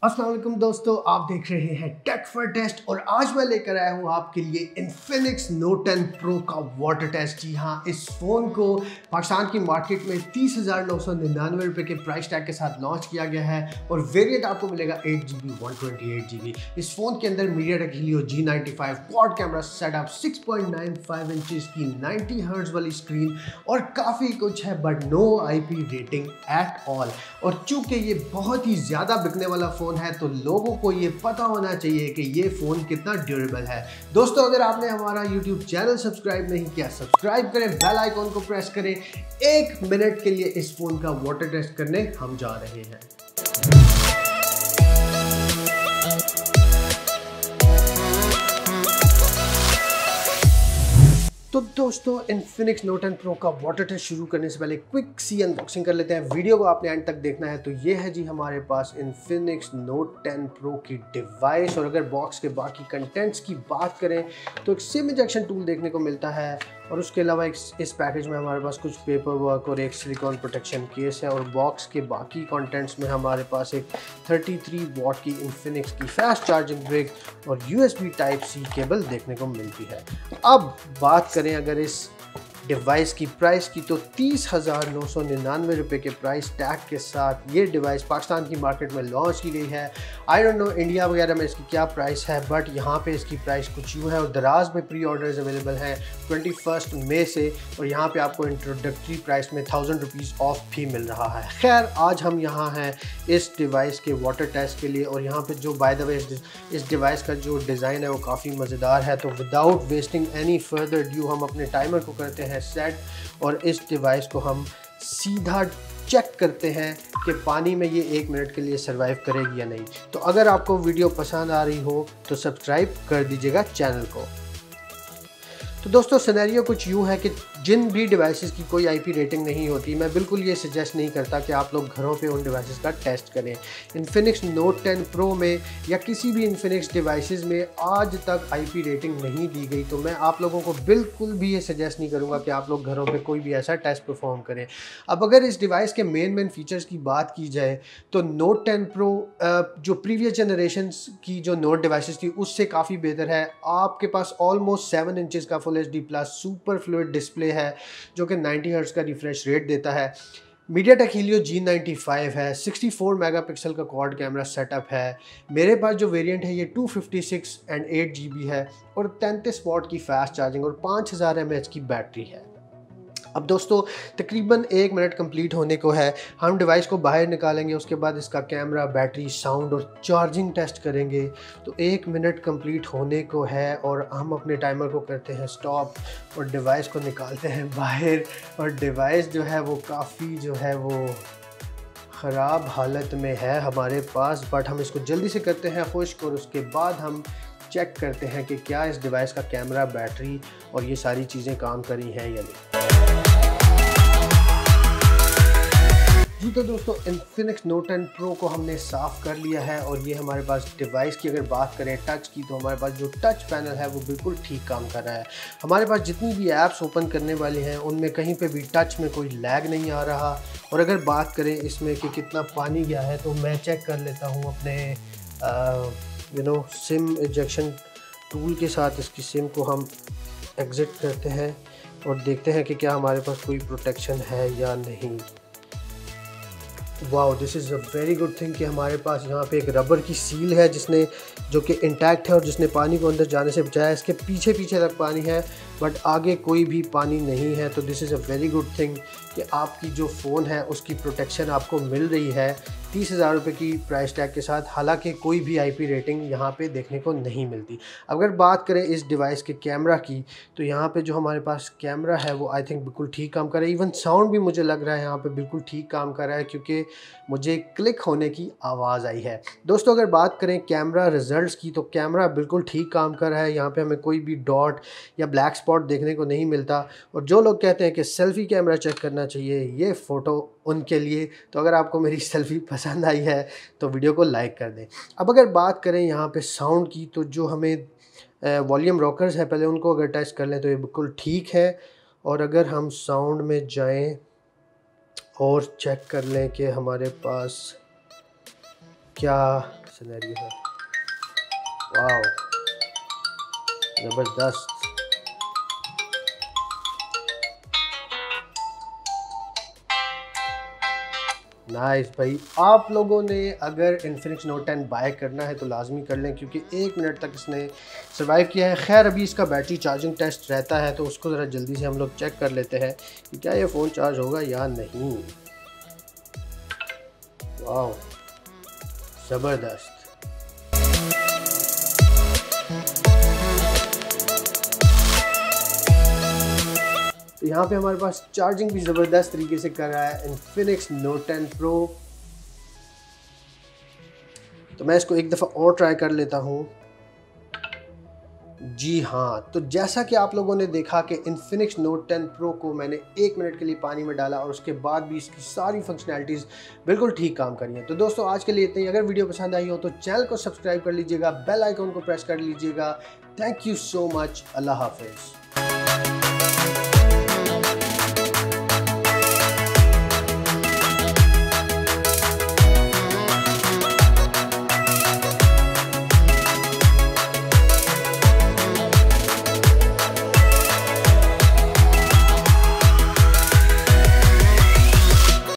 अस्सलाम वालेकुम दोस्तों, आप देख रहे हैं टेक फॉर टेस्ट और आज मैं लेकर आया हूँ आपके लिए इन्फिनिक्स नोट 10 प्रो का वाटर टेस्ट। जी हाँ, इस फ़ोन को पाकिस्तान की मार्केट में 30,999 रुपये के प्राइस टैग के साथ लॉन्च किया गया है और वेरिएंट आपको मिलेगा 8GB 128GB। इस फ़ोन के अंदर MediaTek Helio G95 quad camera setup, 6.95 inches की 90 हर्ट्ज़ वाली स्क्रीन और काफ़ी कुछ है, but no IP rating at all. और चूँकि ये बहुत ही ज़्यादा बिकने वाला फ़ोन है तो लोगों को ये पता होना चाहिए कि ये फ़ोन कितना ड्यूरेबल है। दोस्तों, अगर आपने हमारा YouTube चैनल सब्सक्राइब नहीं किया, सब्सक्राइब करें, बेल आइकॉन को प्रेस करें। 1 मिनट के लिए इस फ़ोन का वाटर टेस्ट करने हम जा रहे हैं। तो दोस्तों, इन्फिनिक्स नोट 10 प्रो का वाटर टेस्ट शुरू करने से पहले क्विक सी अनबॉक्सिंग कर लेते हैं। वीडियो को आपने एंड तक देखना है। तो ये है जी हमारे पास इन्फिनिक्स नोट 10 प्रो की डिवाइस। और अगर बॉक्स के बाकी कंटेंट्स की बात करें तो एक सिम इंजेक्शन टूल देखने को मिलता है और उसके अलावा इस पैकेज में हमारे पास कुछ पेपर वर्क और एक सिलिकॉन प्रोटेक्शन केस है। और बॉक्स के बाकी कंटेंट्स में हमारे पास एक 33 वॉट की इन्फिनिक्स की फास्ट चार्जिंग ब्रिक और USB Type-C केबल देखने को मिलती है। अब बात करें अगर इस डिवाइस की प्राइस की, तो 30,999 रुपये के प्राइस टैग के साथ ये डिवाइस पाकिस्तान की मार्केट में लॉन्च की गई है। आई डोंट नो इंडिया वगैरह में इसकी क्या प्राइस है, बट यहाँ पे इसकी प्राइस कुछ यूँ है। और दराज में प्री ऑर्डर्स अवेलेबल हैं 21 मई से और यहाँ पे आपको इंट्रोडक्टरी प्राइस में 1000 रुपीज़ ऑफ भी मिल रहा है। खैर, आज हम यहाँ हैं इस डिवाइस के वाटर टेस्ट के लिए और यहाँ पर जो बाय द वे इस डिवाइस का जो डिज़ाइन है वो काफ़ी मज़ेदार है। तो without wasting any further ado हम अपने टाइमर को करते हैं सेट और इस डिवाइस को हम सीधा चेक करते हैं कि पानी में ये 1 मिनट के लिए सरवाइव करेगी या नहीं। तो अगर आपको वीडियो पसंद आ रही हो तो सब्सक्राइब कर दीजिएगा चैनल को। तो दोस्तों, सिनेरियो कुछ यूँ है कि जिन भी डिवाइसेस की कोई IP रेटिंग नहीं होती, मैं बिल्कुल ये सजेस्ट नहीं करता कि आप लोग घरों पे उन डिवाइसेस का टेस्ट करें। इन्फिनिक्स नोट 10 प्रो में या किसी भी इन्फिनिक्स डिवाइसेस में आज तक IP रेटिंग नहीं दी गई, तो मैं आप लोगों को बिल्कुल भी ये सजेस्ट नहीं करूँगा कि आप लोग घरों पर कोई भी ऐसा टेस्ट परफॉर्म करें। अब अगर इस डिवाइस के मेन फीचर्स की बात की जाए तो नोट 10 प्रो जो प्रीवियस जनरेशन की जो नोट डिवाइसेस थी उससे काफ़ी बेहतर है। आपके पास ऑलमोस्ट 7 इंचज़ का full HD plus super fluid display है जो कि 90 हर्ट्ज़ का रिफ्रेश रेट देता है। MediaTek Helio G95 है, 64 मेगापिक्सल का क्वाड कैमरा सेटअप है। मेरे पास जो वेरिएंट है ये 256 एंड 8GB है और 33 वॉट की फास्ट चार्जिंग और 5000 mAh की बैटरी है। अब दोस्तों, तकरीबन 1 मिनट कंप्लीट होने को है। हम डिवाइस को बाहर निकालेंगे, उसके बाद इसका कैमरा, बैटरी, साउंड और चार्जिंग टेस्ट करेंगे। तो 1 मिनट कंप्लीट होने को है और हम अपने टाइमर को करते हैं स्टॉप और डिवाइस को निकालते हैं बाहर। और डिवाइस जो है वो काफ़ी जो है वो ख़राब हालत में है हमारे पास, बट हम इसको जल्दी से करते हैं खुश्क और उसके बाद हम चेक करते हैं कि क्या इस डिवाइस का कैमरा, बैटरी और ये सारी चीज़ें काम करी हैं या नहीं। जी तो दोस्तों, इन्फिनिक्स नोट 10 प्रो को हमने साफ़ कर लिया है और ये हमारे पास डिवाइस की अगर बात करें टच की, तो हमारे पास जो टच पैनल है वो बिल्कुल ठीक काम कर रहा है। हमारे पास जितनी भी ऐप्स ओपन करने वाली हैं उनमें कहीं पे भी टच में कोई लैग नहीं आ रहा। और अगर बात करें इसमें कि कितना पानी गया है, तो मैं चेक कर लेता हूँ अपने सिम इंजेक्शन टूल के साथ। इसकी सिम को हम एग्ज़िट करते हैं और देखते हैं कि क्या हमारे पास कोई प्रोटेक्शन है या नहीं। Wow, this is a very good thing कि हमारे पास यहाँ पे एक रबर की सील है जो कि इंटैक्ट है और जिसने पानी को अंदर जाने से बचाया। इसके पीछे तक पानी है बट आगे कोई भी पानी नहीं है। तो this is a very good thing कि आपकी जो फ़ोन है उसकी प्रोटेक्शन आपको मिल रही है 30,000 रुपये की प्राइस टैग के साथ। हालांकि कोई भी IP रेटिंग यहाँ पे देखने को नहीं मिलती। अगर बात करें इस डिवाइस के कैमरा की, तो यहाँ पे जो हमारे पास कैमरा है वो आई थिंक बिल्कुल ठीक काम कर रहा है। इवन साउंड भी मुझे लग रहा है यहाँ पे बिल्कुल ठीक काम कर रहा है क्योंकि मुझे क्लिक होने की आवाज़ आई है। दोस्तों, अगर बात करें कैमरा रिजल्ट्स की, तो कैमरा बिल्कुल ठीक काम कर रहा है। यहाँ पे हमें कोई भी डॉट या ब्लैक स्पॉट देखने को नहीं मिलता। और जो लोग कहते हैं कि सेल्फ़ी कैमरा चेक करना चाहिए, ये फ़ोटो उनके लिए। तो अगर आपको मेरी सेल्फ़ी पसंद आई है तो वीडियो को लाइक कर दें। अब अगर बात करें यहाँ पे साउंड की, तो जो हमें वॉल्यूम रॉकर्स है पहले उनको अगर टेस्ट कर लें तो ये बिल्कुल ठीक है। और अगर हम साउंड में जाएं और चेक कर लें कि हमारे पास क्या सिनेरियो है, वाओ ज़बरदस्त। नाइस भाई, आप लोगों ने अगर इन्फिनिक्स नोट 10 बाय करना है तो लाजमी कर लें, क्योंकि 1 मिनट तक इसने सर्वाइव किया है। खैर अभी इसका बैटरी चार्जिंग टेस्ट रहता है, तो उसको ज़रा जल्दी से हम लोग चेक कर लेते हैं कि क्या ये फ़ोन चार्ज होगा या नहीं। वाह ज़बरदस्त। तो यहाँ पे हमारे पास चार्जिंग भी ज़बरदस्त तरीके से कर रहा है इन्फिनिक्स नोट 10 प्रो। तो मैं इसको एक दफ़ा और ट्राई कर लेता हूँ। जी हाँ, तो जैसा कि आप लोगों ने देखा कि इन्फिनिक्स नोट 10 प्रो को मैंने 1 मिनट के लिए पानी में डाला और उसके बाद भी इसकी सारी फंक्शनैलिटीज़ बिल्कुल ठीक काम करी हैं। तो दोस्तों आज के लिए इतना ही। अगर वीडियो पसंद आई हो तो चैनल को सब्सक्राइब कर लीजिएगा, बेल आइकन को प्रेस कर लीजिएगा। Thank you so much. अल्लाह हाफिज़।